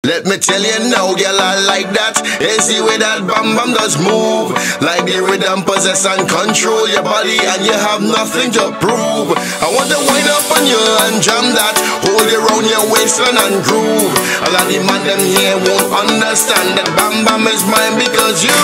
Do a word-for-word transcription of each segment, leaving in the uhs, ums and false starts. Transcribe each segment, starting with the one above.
Let me tell you now, girl, I like that. You see where that bam bam does move, like the rhythm possess and control your body, and you have nothing to prove. I want to wind up on you and jam that, hold you round your waistline and groove. A lot of the man them here won't understand that bam bam is mine, because you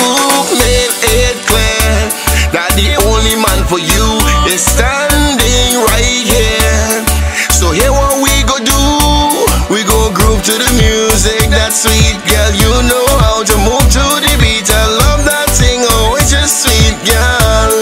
made it clear that the only man for you is standing right here. So here what we go do, we go groove to the music, that sweet girl. You know how to move to the beat. I love that thing, oh, it's just sweet, girl.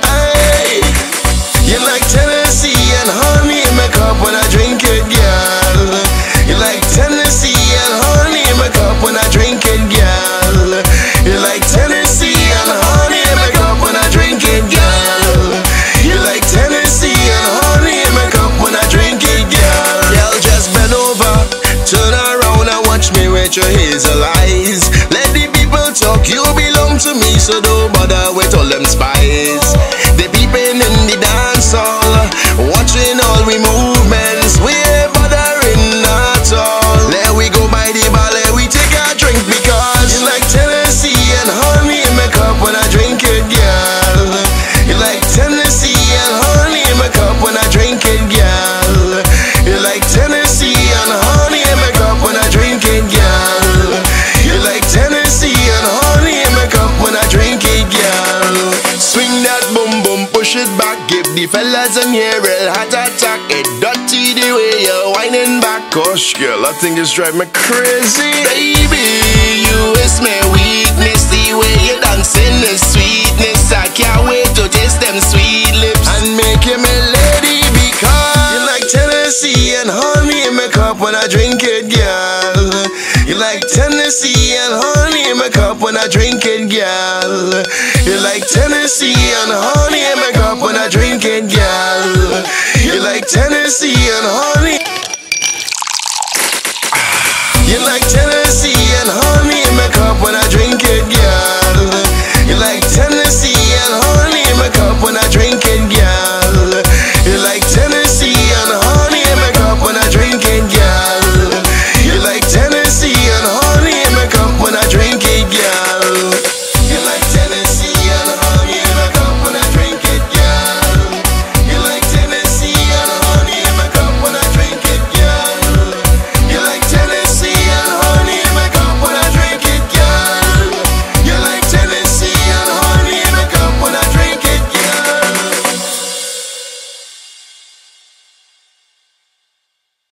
Ay, you like Tennessee and honey in my cup when I drink it, girl. You like Tennessee and honey in my cup when I drink it, girl. You like Tennessee and honey in my cup when I drink it, girl. You like Tennessee and honey in my cup when I drink it, girl. Girl, just bend over, turn around and watch me with your hazel eyes. Let the people talk, you belong to me, so don't bother with all them spies. They peeping in the dance hall, watching all we movements. We ain't bothering at all. Let we go by the bar, let we take a drink, because you like Tennessee and honey in my cup when I drink it, girl. You like Tennessee and honey in my cup when I drink it, girl. You like Tennessee and honey in my cup when I drink it, girl. You like Tennessee and honey in my cup when I drink it, girl. Swing that boom boom, push it back, give the fellas in here real heart attack. It dirty the way you're whining back. Gosh, girl, I think it's driving me crazy. Baby, you is my weakness. The way you dancing is sweetness. I can't wait to taste them sweet lips and make you my lady, because you like Tennessee and honey in my cup when I drink it, girl. You like Tennessee and honey in my cup when I drink it, girl. You like Tennessee and honey in my cup when I drink it, girl. You like Tennessee and honey. You like Tennessee